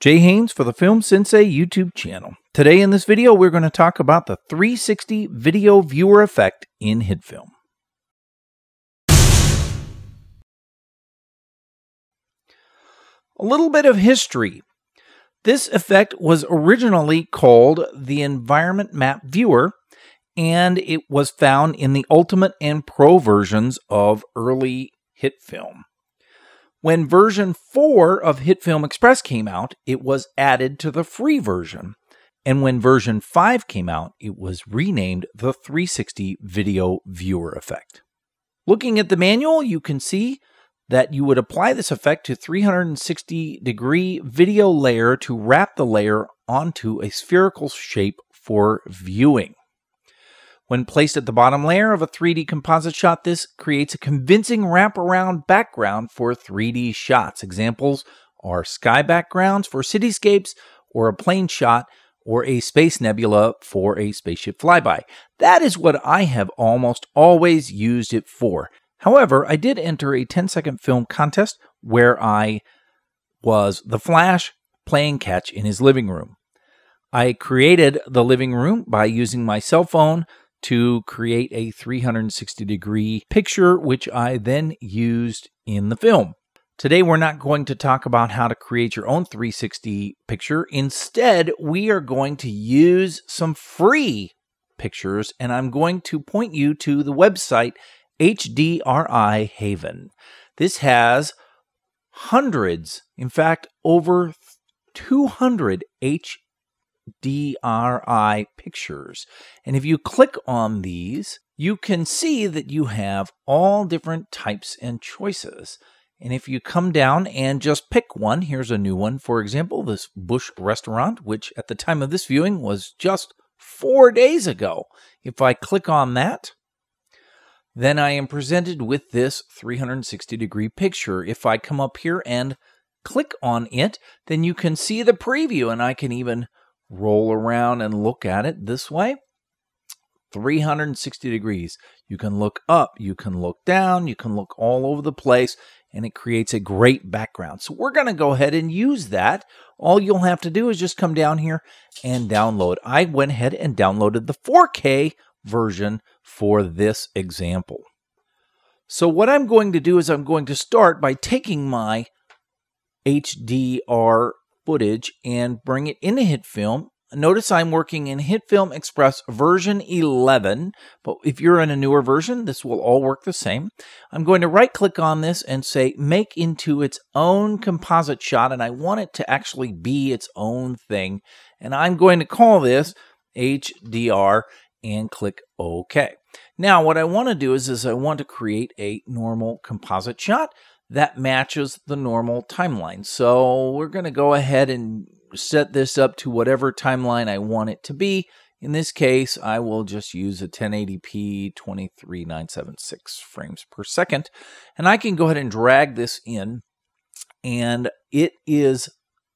Jay Haynes for the Film Sensei YouTube channel. Today in this video, we're going to talk about the 360 video viewer effect in HitFilm. A little bit of history. This effect was originally called the Environment Map Viewer, and it was found in the Ultimate and Pro versions of early HitFilm. When version 4 of HitFilm Express came out, it was added to the free version. And when version 5 came out, it was renamed the 360 Video Viewer Effect. Looking at the manual, you can see that you would apply this effect to 360-degree video layer to wrap the layer onto a spherical shape for viewing. When placed at the bottom layer of a 3D composite shot, this creates a convincing wraparound background for 3D shots. Examples are sky backgrounds for cityscapes, or a plane shot, or a space nebula for a spaceship flyby. That is what I have almost always used it for. However, I did enter a 10-second film contest where I was the Flash playing catch in his living room. I created the living room by using my cell phone to create a 360-degree picture, which I then used in the film. Today, we're not going to talk about how to create your own 360 picture. Instead, we are going to use some free pictures, and I'm going to point you to the website HDRI Haven. This has hundreds, in fact, over 200 HDRI pictures. And if you click on these, you can see that you have all different types and choices. And if you come down and just pick one, here's a new one. For example, this Bush restaurant, which at the time of this viewing was just 4 days ago. If I click on that, then I am presented with this 360-degree picture. If I come up here and click on it, then you can see the preview, and I can even roll around and look at it this way. 360 degrees. You can look up, you can look down, you can look all over the place, and it creates a great background. So we're going to go ahead and use that. All you'll have to do is just come down here and download. I went ahead and downloaded the 4K version for this example. So what I'm going to do is I'm going to start by taking my HDR footage and bring it into HitFilm. Notice I'm working in HitFilm Express version 11, but if you're in a newer version, this will all work the same. I'm going to right-click on this and say make into its own composite shot, and I want it to actually be its own thing. And I'm going to call this HDR and click OK. Now, what I want to do is I want to create a normal composite shot that matches the normal timeline. So we're going to go ahead and set this up to whatever timeline I want it to be. In this case, I will just use a 1080p 23976 frames per second. And I can go ahead and drag this in. And it is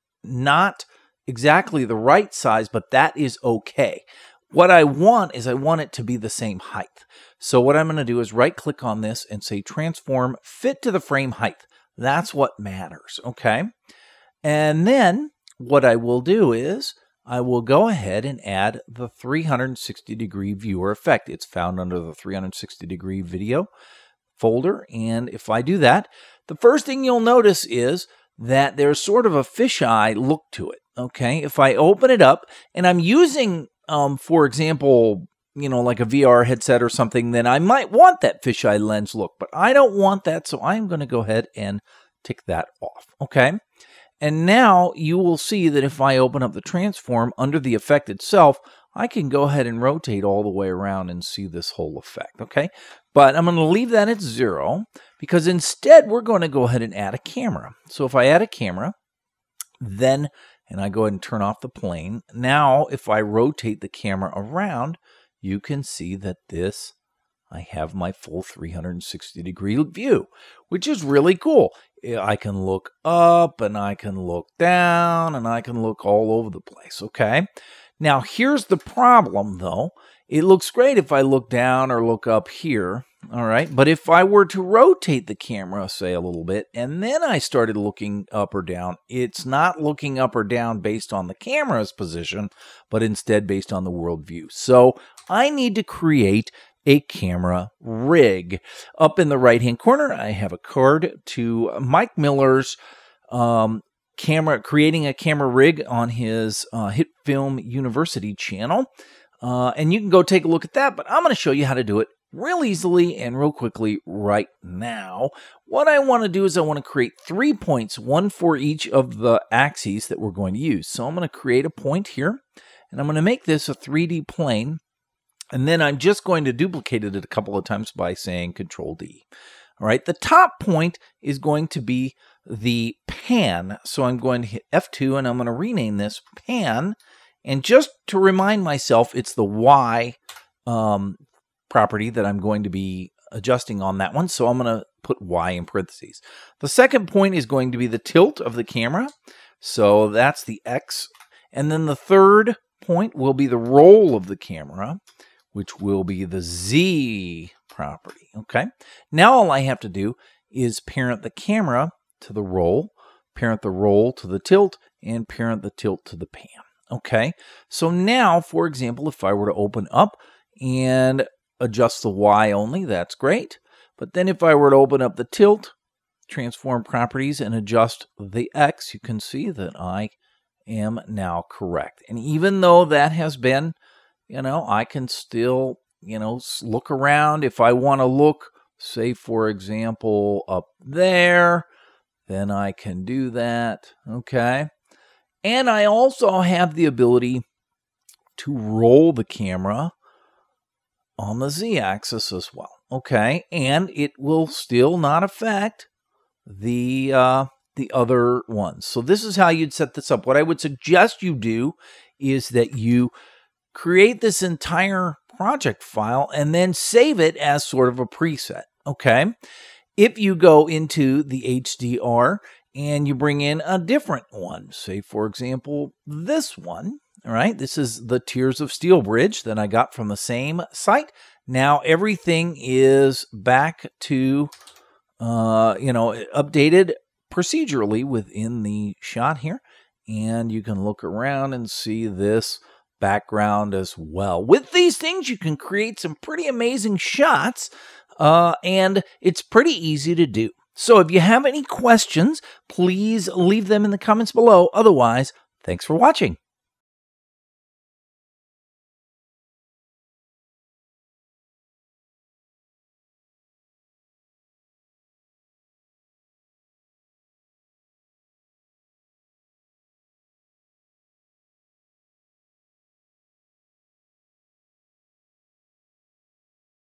not exactly the right size, but that is okay. What I want is I want it to be the same height. So what I'm going to do is right-click on this and say Transform Fit to the Frame Height. That's what matters, okay? And then what I will do is I will go ahead and add the 360-degree viewer effect. It's found under the 360-degree video folder. And if I do that, the first thing you'll notice is that there's sort of a fisheye look to it, okay? If I open it up and I'm using for example, like a VR headset or something, then I might want that fisheye lens look, but I don't want that, so I'm going to go ahead and tick that off, okay? And now you will see that if I open up the transform under the effect itself, I can go ahead and rotate all the way around and see this whole effect, okay? But I'm going to leave that at 0 because instead we're going to go ahead and add a camera. So if I add a camera, then and I go ahead and turn off the plane. Now, if I rotate the camera around, you can see that I have my full 360-degree view, which is really cool. I can look up, and I can look down, and I can look all over the place, okay? Now, here's the problem, though. It looks great if I look down or look up here, All right, but if I were to rotate the camera, say a little bit, and then I started looking up or down, it's not looking up or down based on the camera's position, but instead based on the world view. So I need to create a camera rig. Up in the right-hand corner, I have a card to Mike Miller's creating a camera rig on his HitFilm University channel. And you can go take a look at that, but I'm going to show you how to do it real easily and real quickly right now. What I want to do is I want to create 3 points, one for each of the axes that we're going to use. So I'm going to create a point here, and I'm going to make this a 3D plane, and then I'm just going to duplicate it a couple of times by saying Control D. All right, the top point is going to be the pan, so I'm going to hit F2, and I'm going to rename this pan, and just to remind myself, it's the Y property that I'm going to be adjusting on that one. So I'm going to put Y in parentheses. The second point is going to be the tilt of the camera. So that's the X. And then the third point will be the roll of the camera, which will be the Z property. Okay. Now all I have to do is parent the camera to the roll, parent the roll to the tilt, and parent the tilt to the pan. Okay. So now, for example, if I were to open up and adjust the Y only, that's great. But then if I were to open up the tilt, transform properties, and adjust the X, you can see that I am now correct. And even though that has been, I can still, look around. If I want to look, say, for example, up there, then I can do that. Okay. And I also have the ability to roll the camera on the Z-axis as well. Okay, and it will still not affect the other ones. So this is how you'd set this up. What I would suggest you do is that you create this entire project file and then save it as sort of a preset. Okay, if you go into the HDR and you bring in a different one, say for example this one. All right, this is the Tears of Steel bridge that I got from the same site. Now everything is back to, updated procedurally within the shot here. And you can look around and see this background as well. With these things, you can create some pretty amazing shots, and it's pretty easy to do. So if you have any questions, please leave them in the comments below. Otherwise, thanks for watching.